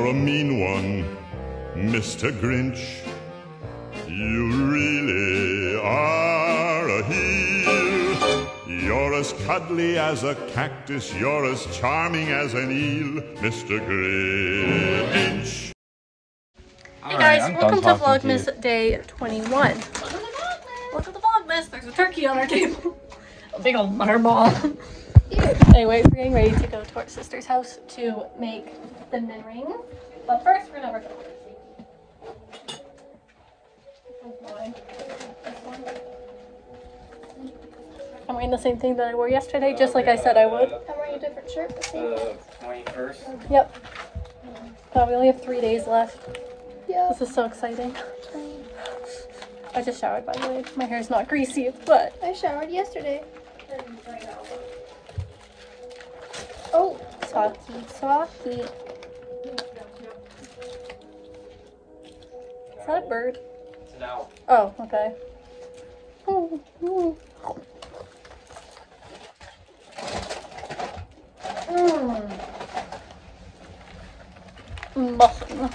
a mean one, Mr. Grinch. You really are a heel. You're as cuddly as a cactus, you're as charming as an eel, Mr. Grinch. Hey guys, welcome to Vlogmas Day 21. Welcome to Vlogmas. There's a turkey on our table. A big old butterball. Anyway, we're getting ready to go to our sister's house to make cinnamon rings. But first, we're gonna work on this one. I'm wearing the same thing that I wore yesterday, just like I said I would. I'm wearing a different shirt, the same day. 21st? Yep. God, we only have 3 days left. Yeah. This is so exciting. I just showered, by the way. My hair's not greasy, but... I showered yesterday. Oh, Saki. Is that a bird? It's an owl. Oh, okay. Muffin.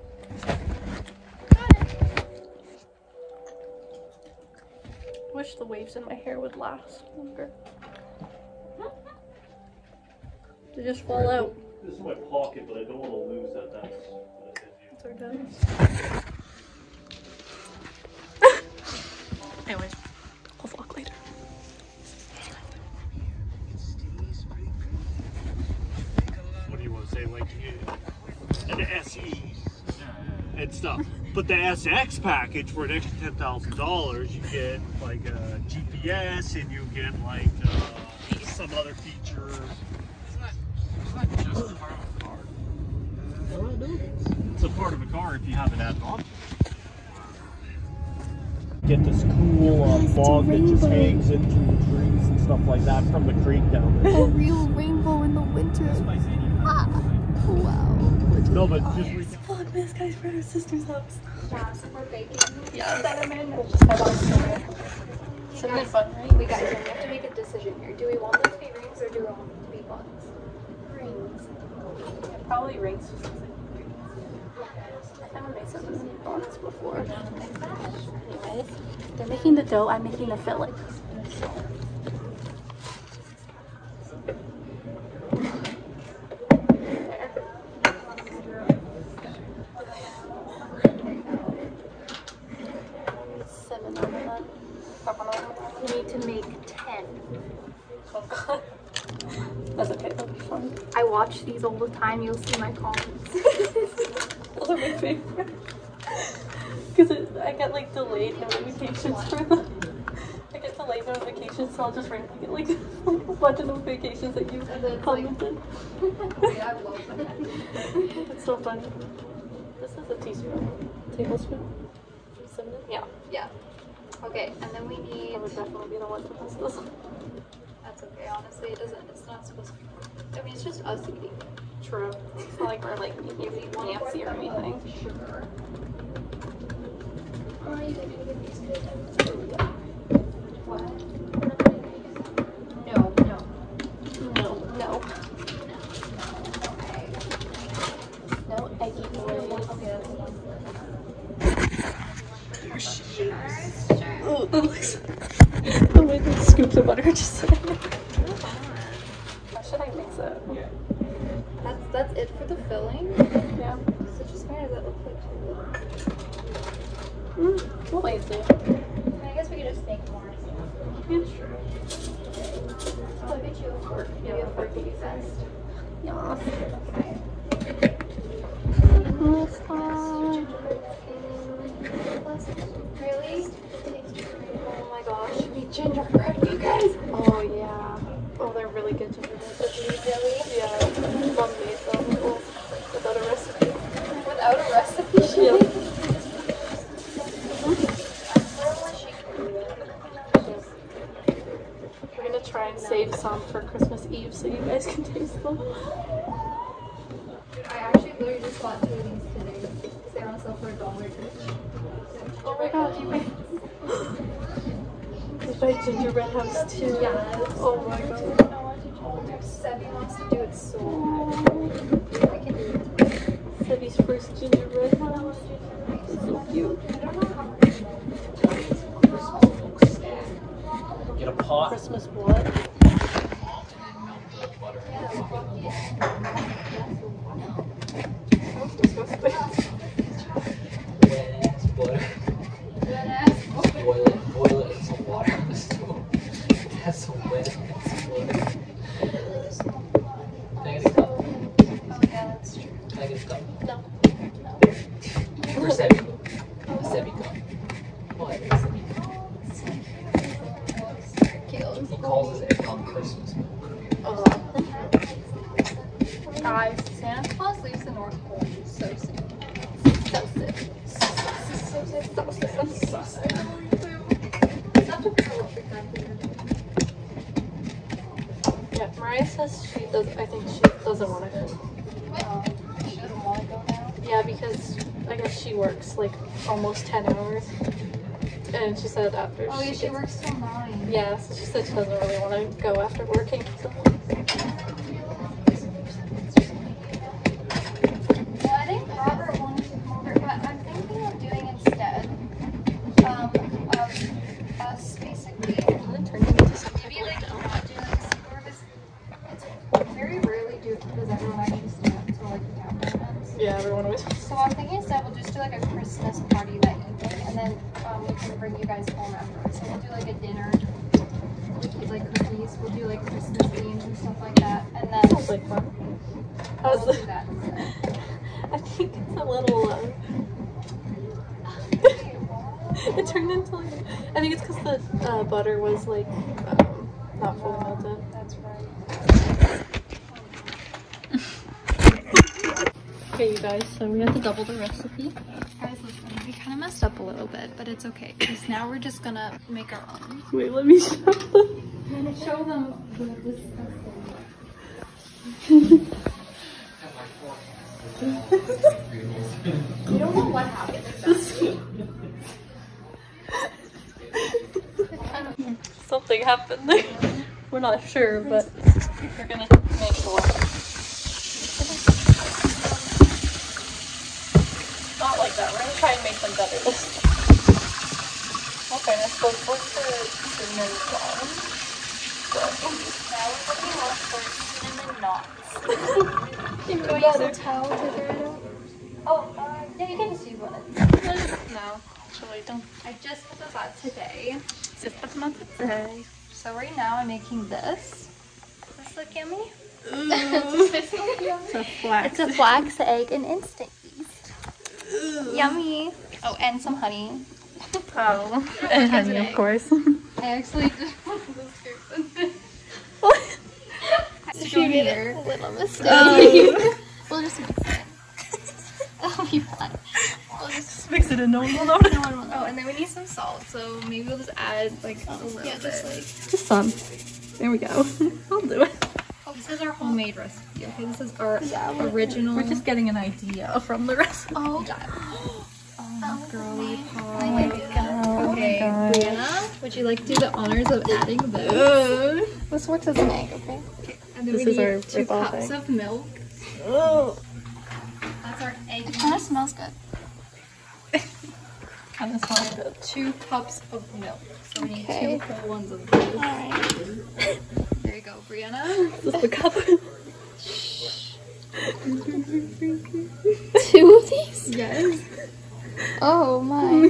Wish the waves in my hair would last longer. They just fall out. This is my pocket, but I don't want to lose that. It's okay. Anyways, I'll vlog later. What do you want to say? Like an SE and stuff. But the SX package for an extra $10,000, you get like a GPS and you get like some other features. It's not just part of the car. It's a part of a car if you have it added on. Get this cool fog that just hangs in through the trees and stuff like that from the creek down there. a real rainbow in the winter. Ah, wow. No, but just Vlogmas, guys, we're at our sister's house. Yeah, so we're baking. Yeah. Cinnamon. We'll just head on to cinnamon bun, right? We guys, we have to make a decision here. Do we want them to be rings or do we want them to be buns? Rings. Yeah, probably rings. Just because I haven't made cinnamon buns before. Anyways, they're making the dough. I'm making the filling. We need to make 10. Oh god. That's okay, that'll be fun. I watch these all the time, you'll see my comments. Those are my favorite. Because I get like delayed notifications for them. I get delayed notifications, so I'll just randomly get like a bunch of notifications that you commented. It's so funny. This is a teaspoon. Tablespoon? Cinnamon? Yeah. Yeah. Okay, and then we need. I would definitely be the one to miss this. That's okay, honestly, it's not supposed to. I mean, it's just us eating. True. It's not like we're like eating fancy or anything. Sugar. Or you can do these good. What? No. No eggy boys. Okay, There she is. Oh, that looks. Oh my god, scoops of butter just sitting there. How should I mix it? that's it for the filling. Yeah. So just where does that look like? We'll wait see. I guess we could just make more. Yeah, sure. I'll get you a fork. Maybe a fork would be best. Yeah. Really? Oh my gosh, we need gingerbread, you guys. Oh yeah. Oh, they're really good gingerbread. Really? Yeah. Mom made them without a recipe. Without a recipe? Yeah. We're gonna try and save some for Christmas Eve so you guys can taste them. I actually literally just bought 2 of these today. They're on sale for $1 each. Oh my god, you made gingerbread house too. Yes. Oh my god. I want to Sebby wants to do it so bad. I can do it. Sebby's first gingerbread house. It's so cute. Get a pot. Christmas what? Boil it in some water on the stove. It has some wet and explode. Can I get a cup? Oh yeah, that's true. Can I get a cup? No. For Sebby. A Sebby cup. What is Sebby cup? He calls his egg on Christmas. Guys, Santa Claus leaves the North Pole so soon. so sick. Yeah, Mariah says she does. I think she doesn't want to go. She doesn't want to go now. Yeah, because I guess she works like almost 10 hours, and she said after. Oh yeah, she gets- works till 9. Yeah, so she said she doesn't really want to go after working. So. Well, I think Robert wanted to come over, but I'm thinking of doing instead of us basically maybe like not doing this before, because it's very rarely does everyone actually stay up until like the camera ends. Yeah, everyone always. So I'm thinking instead we'll just do like a Christmas party that evening, and then we can bring you guys home afterwards. So we'll do like a dinner with like cookies. We'll do like Christmas games and stuff like that, and then Sounds like fun. How's we'll do the? that instead. I think it's a little. It turned into like. I think it's because the butter was like not fully melted. That's right. Okay, you guys. So we have to double the recipe. Guys, listen, we kind of messed up a little bit, but it's okay, because now we're just gonna make our own. Wait, let me show them. I'm gonna show them the You don't know what happened exactly. Something happened there. We're not sure, but we're gonna make sure. Not like that. We're gonna try and make them better this time. Okay, let's go for cinnamon clown. Now we're looking up for cinnamon knots. Even Do I use a better. towel to dry it out? Oh, yeah, you can just use one. No. Actually, don't. I just put this out today. Just put them on today. So right now I'm making this. Does this look yummy? So flax. It's a flax egg and instant yeast. Yummy. Oh, and some honey. Oh, and honey, of course. I actually just put this here. She made a little mistake. We'll just mix it. It'll be fine. We'll just mix it in. No one will know. Oh, and then we need some salt, so maybe we'll just add like a little bit. Just some. There we go. I'll do it. Oh, this is our homemade recipe. Okay, this is our original. We're just getting an idea from the recipe. Oh god. Oh, girly pop. Oh my god. Okay, Brianna, would you like to do the honors of adding this? This works as an egg, okay? And then This we is our need 2 rip-off cups egg. of milk. Oh, That's our egg. It kind of smells good. kind of smells good. 2 cups of milk. So we need Okay. 2 whole ones of this. Alright. There you go, Brianna. This is the cup. 2 of these? Yes. Oh my.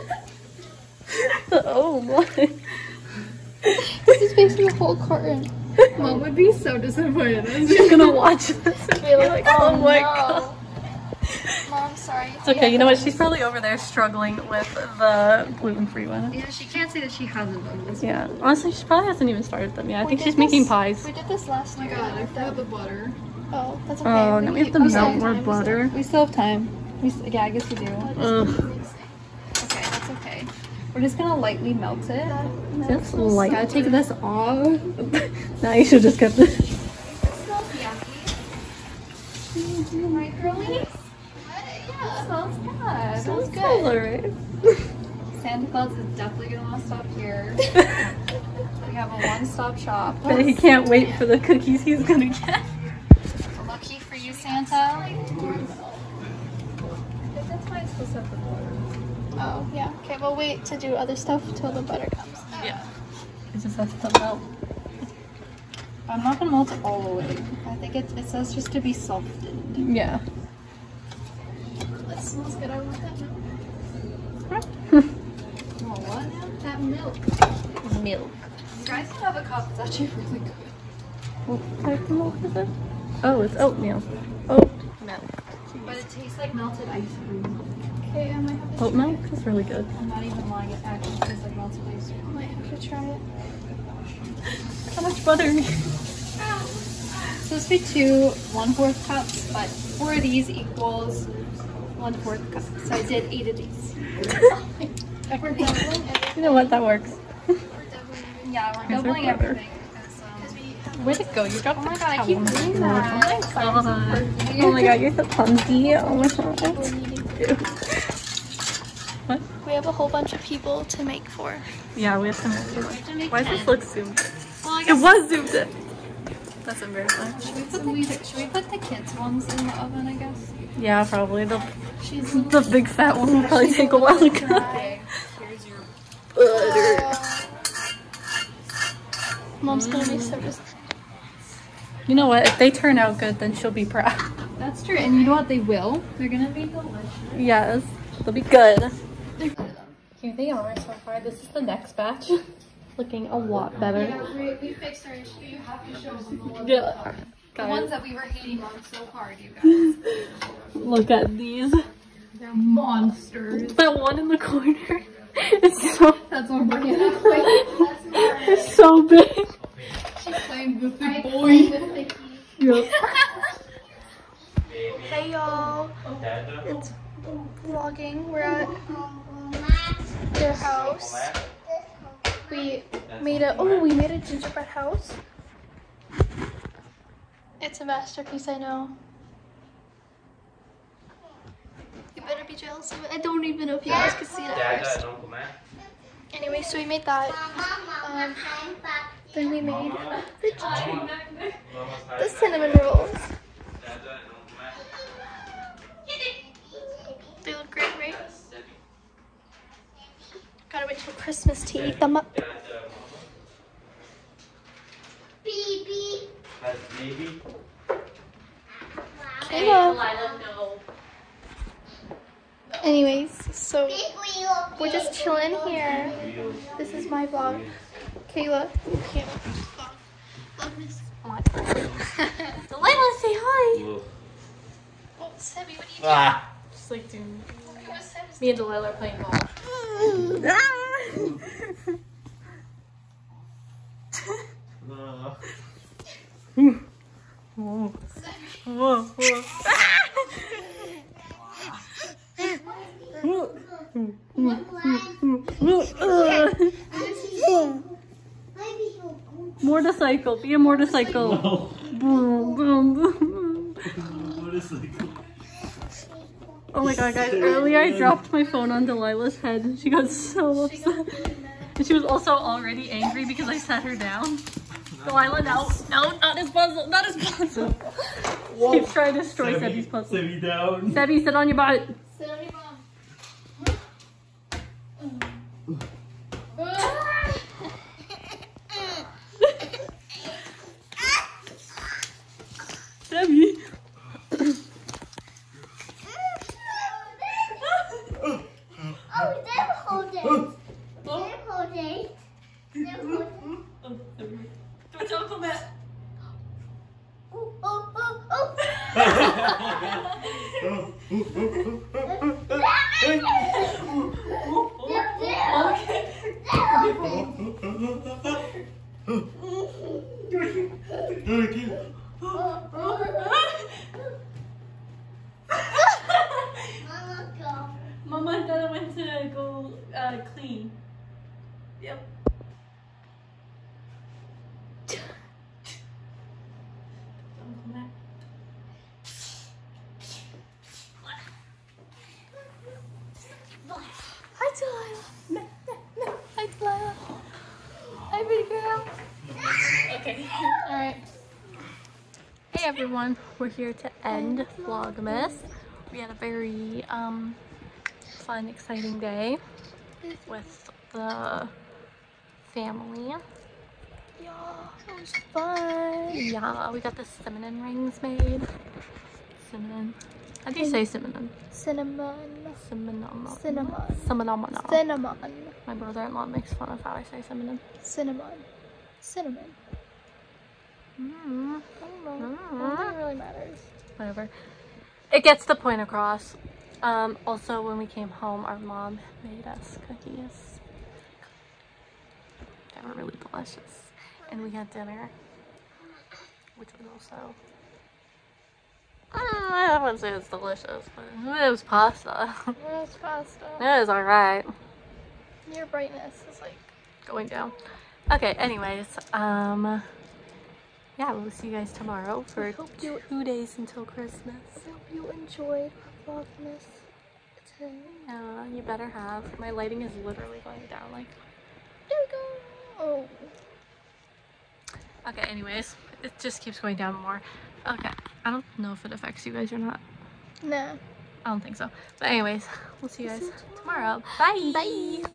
Oh my. This is basically a whole carton. Mom would be so disappointed. She's gonna watch this and be like, oh my god. Mom, sorry. It's okay, you know what? She's probably over there struggling with the gluten-free one. Yeah, she can't say that she hasn't done this. Yeah, honestly, she probably hasn't even started them yet. I think We she's did making this- pies. We did this last year. I forgot the butter. Oh, that's okay. Oh, now we have to melt more time, butter. We still have time. Yeah, I guess we do. Ugh, Okay, that's okay. We're just gonna lightly melt it. just like. Gotta take this off. Now you should just cut this. It smells yummy. Right, girlies? Yeah, it smells good. Smells good. Alright. Santa Claus is definitely gonna want to stop here. We have a one-stop shop. But he can't wait for the cookies he's gonna get. Lucky for you, Santa. That's why it's supposed to have the butter. Oh, yeah. Okay, we'll wait to do other stuff till the butter comes. Yeah. It just has to melt. I'm not gonna melt it all the way. I think it says just to be softened. Yeah. That smells good. I want that milk. Oh, what now? That milk. Milk. Guys can have a cup. It's actually really good. What type of milk is it? Oh, it's oatmeal. Oat milk. But it tastes like melted ice cream. Okay, I might have to Oat milk is really good. I'm not even lying. It actually tastes like melted ice cream. I might have to try it. How much butter? So this would be 2 1/4 cups, but 4 of these equals 1/4 cup. So I did 8 of these. We're doubling everything. You know what? That works. We're doubling. Yeah, We're doubling clever. everything. Because Way to go. You got oh my god, I keep doing that. Oh my god, you're so clumsy. Oh my god. What? We have a whole bunch of people to make for. Yeah, we have to make. Why does this look zoomed in? Well, I It guess was zoomed in. That's embarrassing. should we put the kids ones in the oven, I guess? Yeah, probably. The She's big fat one will probably take a while to cook. dry. Here's your butter. Mom's gonna be so just. You know what? If they turn out good, then she'll be proud. That's true, and you know what? They will. They're gonna be delicious. Yes, they'll be good. Here they are so far. This is the next batch. Looking a lot better. We fixed our issue. You have to show them the ones, Yeah. the ones that we were hating on so hard, you guys. Look at these. They're monsters. That one in the corner is so, That's what Brianna claimed. it's so big. She claimed the big boy. Yep. Hey y'all. It's vlogging. We're at their house. We made a gingerbread house. It's a masterpiece, I know. You better be jealous of it. I don't even know if you guys can see it at first. Anyway, so we made that. Then we made the cinnamon rolls. They look great, right? Gotta wait till Christmas to eat them up. Kayla. Anyways, so we're just chilling here. This is my vlog. Kayla. Delilah, say hi. Oh, Sebby, what are you doing? Just like doing. What's Sebby's Me and Delilah are playing ball. Whoa. Whoa. Whoa. Motorcycle. Be a motorcycle. Boom, boom, boom. Oh my god, guys. Earlier I dropped my phone on Delilah's head and she got so upset. And she was also already angry because I sat her down. Delilah, no, not his puzzle, not his puzzle. She keeps trying to destroy Sebby's puzzle. Sebby down. Sebby, sit on your butt. Sit on your mom. Sebby. What's Uncle Matt? Mama and Dada went to go clean. Yep. Hi, Delilah. Hi, Delilah. Hi, big girl. Okay. Alright. Hey everyone, we're here to end Vlogmas. We had a very fun, exciting day with the family. Yeah, it was fun. Yeah, we got the cinnamon rings made. Cinnamon. How do you say cinnamon? Cinnamon. Cinnamon. Cinnamon. Cinnamon. Cinnamon. My brother-in-law makes fun of how I say cinnamon. Cinnamon. Cinnamon. I don't know. I don't think it really matters. Whatever. It gets the point across. Also, when we came home, our mom made us cookies. They were really delicious. And we had dinner, which was also, I wouldn't say it's delicious, but it was pasta. It was pasta. It was alright. Your brightness is like Going down. Okay, anyways, yeah, we'll see you guys tomorrow for 2 days until Christmas. I hope you enjoyed our vlogmas today. Yeah, you better have. My lighting is literally going down, like. There we go. Oh. Okay, anyways, it just keeps going down more. Okay, I don't know if it affects you guys or not. Nah. I don't think so. But anyways, we'll see you guys tomorrow. Bye! Bye!